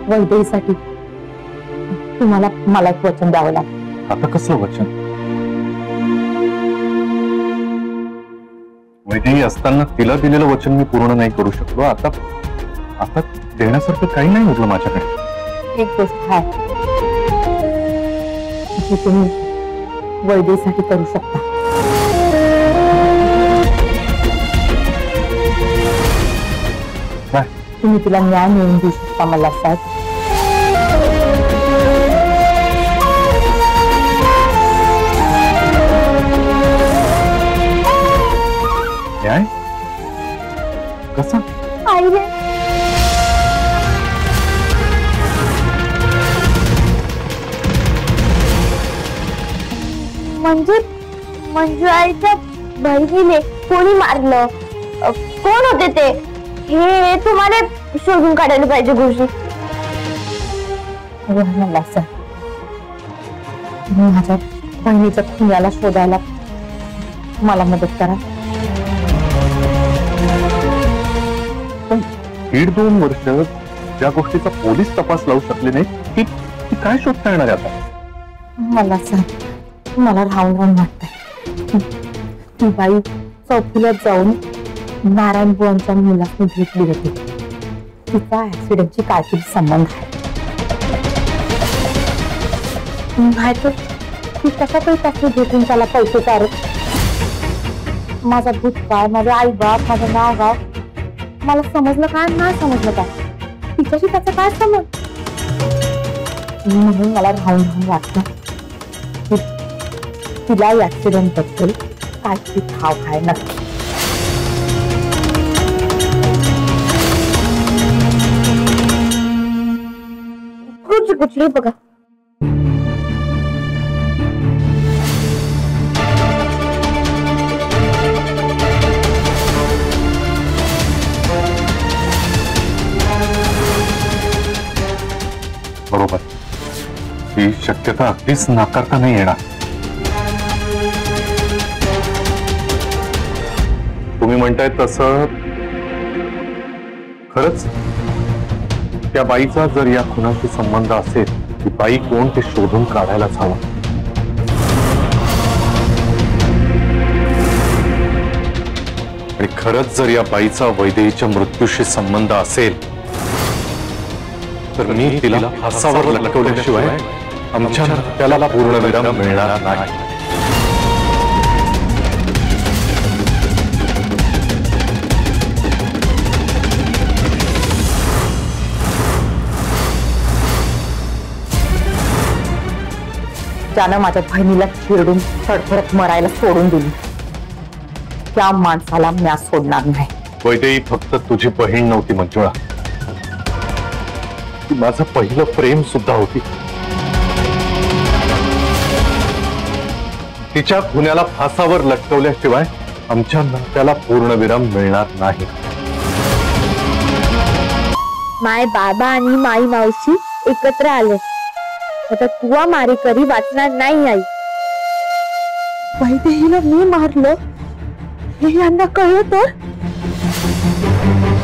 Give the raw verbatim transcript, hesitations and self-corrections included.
वैदेहीसाठी तुम्हाला मला एक वचन द्यावं लागेल। आता कसलं वचन? वैदेही असताना तिला दिलेलं वचन मी पूर्ण नाही करू शकलो, आता आता देण्यासारखं काही नाही उरलं माझ्याकडे। एक गोष्ट आहे जी तुम्ही वैदेहीसाठी करू शकता। काय? तुम्ही तिला न्याय मिळवून देऊ शकता मला साहेब। न्याय? कसा? आई रे, म्हणजे मंजू आईच्या बहिणीने कोणी मारलं, कोण होते ते, हे तुम्हाला शोधून काढायला पाहिजे गुरुजी। मला सर, तुम्ही माझ्या बहिणीच्या खुन्याला शोधायला मला मदत करा। दीड दोन वर्ष ज्या गोष्टीचा पोलीस तपास लावू शकले नाही ती ती काय शोधता येणार आता? मला सर, मला राहून राहून वाटतंय ती बाई चौकीला जाऊन नारायण बुवांच्या मुलाला भेटली होती, तिचा ऍक्सिडेंटची काहीतरी संबंध आहे। नाहीतर ती कशा काही त्याची भेटून त्याला पैसे काढत। माझा भूतकाळ, माझे आई बाप, माझं नाव गाव मला समजलं काय नाही समजलं काय, तिच्याशी त्याचा काय समज? म्हणून मला राहून राहून वाटतं तिला ऍक्सिडेंट बद्दल काहीतरी ठाव आहे नक्की। कुठली कुठली बघा, बरोबर, ही शक्यता अगदीच नाकारता नाही येणार। तुम्ही म्हणताय तसं खरंच त्या बाईचा जर या खुनाशी संबंध असेल, ती बाई कोण ते शोधून काढायलाच हवं। आणि खरंच जर या बाईचा वैदेहीच्या मृत्यूशी संबंध असेल तर मी तिला फासावर लटकवल्याशिवाय आमच्या नात्याला पूर्णविराम मिळणार नाही। ज्यानं माझ्या बहिणीला चिरडून थरथरत मरायला सोडून दिली, त्या माणसाला मी सोडणार नाही। वैदेही फक्त तुझी बहीण नव्हती मंजुळा, ती माझं पहिलं प्रेम सुद्धा होती। तिच्या खुन्याला फासावर लटकवल्याशिवाय आमच्या नात्याला पूर्णविराम मिळणार नाही। माय बाबा आणि माई मावशी एकत्र आले, आता तुवा मारेकरी वाचणार नाही। आई, वैदेहीला मी मारलं हे यांना कळलं तर